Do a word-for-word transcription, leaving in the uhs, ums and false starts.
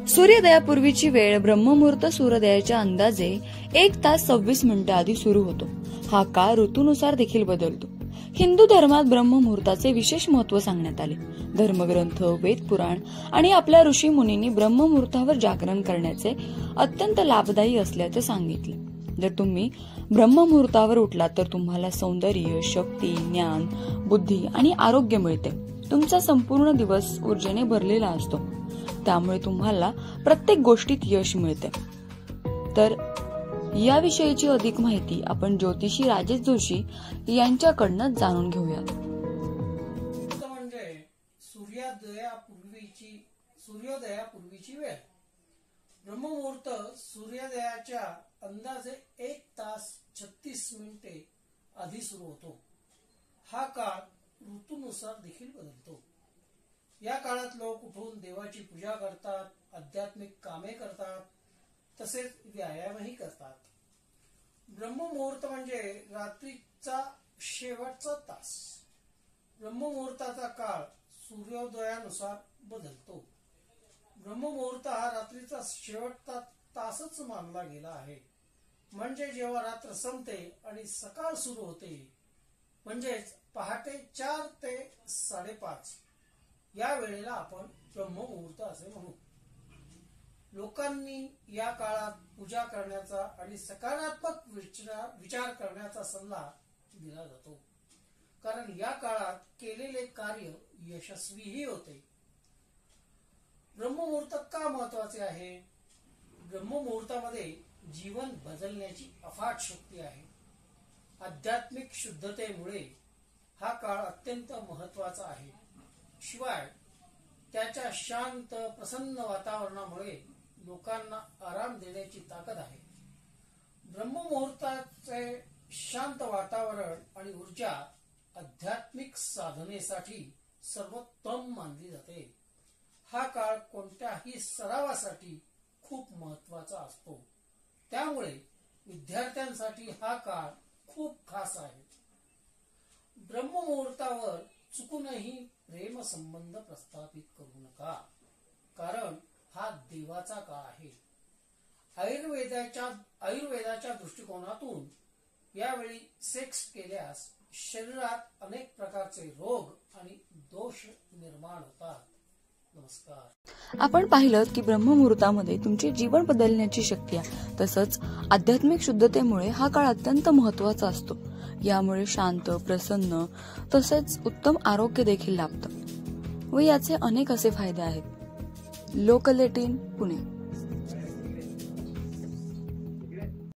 सूर्योदयापूर्वीची वेळ ब्रह्ममुहूर्त सूर्योदयाच्या अंदाजे एक तास सव्वीस मिनिटं आधी सुरू होतो. हा काळ ऋतूनुसार देखील बदलतो. हिंदू धर्मात ब्रह्ममुहूर्ताचे विशेष महत्व सांगण्यात आले. धर्मग्रंथ, वेद पुराण आणि आपल्या ऋषी मुनींनी ब्रह्ममुहूर्तावर जागरण करण्याचे अत्यंत लाभदायी असल्याचे सांगितले. जर तुम्ही ब्रह्ममुहूर्तावर उठलात तर तुम्हाला सौंदर्य, शक्ती, ज्ञान, बुद्धी आणि आरोग्य मिळते. तुमचा संपूर्ण दिवस ऊर्जेने भरलेला असतो, त्यामुळे तुम्हाला प्रत्येक गोष्टीत यश मिळते. तर याविषयीची अधिक माहिती आपण ज्योतिषी राजेश जोशी यांच्याकडनं जाणून घेऊयात. म्हणजे सूर्योदयापूर्वीची सूर्योदयापूर्वीची वेळ. ब्रह्ममुहूर्त सूर्योदयाच्या अंदाजे एक तास छत्तीस मिनिटे आधी सुरू होतो. हा काळ ऋतूनुसार देखील बदलतो. या काळात लोक उठून देवाची पूजा करतात, आध्यात्मिक कामे करतात, तसेच व्यायामही करतात. ब्रह्ममुहूर्त म्हणजे रात्रीचा शेवटचा तास. ब्रह्ममुहूर्ताचा काळ सूर्योदयानुसार बदलतो. ब्रह्ममुहूर्त हा रात्रीचा शेवटचा तासच मानला गेला आहे. म्हणजे जेव्हा रात्र संपते आणि सकाळ सुरू होते, म्हणजेच पहाटे चार ते साडेपाच या वेळेला आपण ब्रह्ममुहूर्त असे म्हणू. लोकांनी या काळात पूजा करण्याचा आणि सकारात्मक विचार करण्याचा सल्ला दिला जातो, कारण या काळात केलेले कार्य यशस्वीही होते. ब्रह्ममुहूर्त का महत्वाचे आहे? ब्रह्ममुहूर्तामध्ये जीवन बदलण्याची अफाट शक्ती आहे. आध्यात्मिक शुद्धतेमुळे हा काळ अत्यंत महत्वाचा आहे. शिवाय त्याच्या शांत प्रसन्न वातावरणामुळे लोकांना आराम देण्याची ताकद आहे. ब्रह्ममुहूर्ताचे शांत वातावरण आणि ऊर्जा आध्यात्मिक साधनेसाठी सर्वोत्तम मानली जाते. हा काळ कोणत्याही सरावासाठी खूप महत्वाचा असतो. त्यामुळे विद्यार्थ्यांसाठी हा काळ खूप खास आहे. ब्रह्ममुहूर्तावर चुकूनही प्रेम संबंध प्रस्थापित करू नका, कारण हा देवाचा काळ आहे. आयुर्वेदाच्या आयुर्वेदाच्या दृष्टिकोनातून यावेळी सेक्स केल्यास शरीरात अनेक प्रकारचे रोग आणि दोष निर्माण होतात. नमस्कार. आपण पाहिलं की ब्रह्ममुहूर्तामध्ये तुमचे जीवन बदलण्याची शक्ती आहे. तसंच आध्यात्मिक शुद्धतेमुळे हा काळ अत्यंत महत्वाचा असतो. यामुळे शांत, प्रसन्न तसेच उत्तम आरोग्य देखील लाभतं व याचे अनेक असे फायदे आहेत. Local eighteen Pune.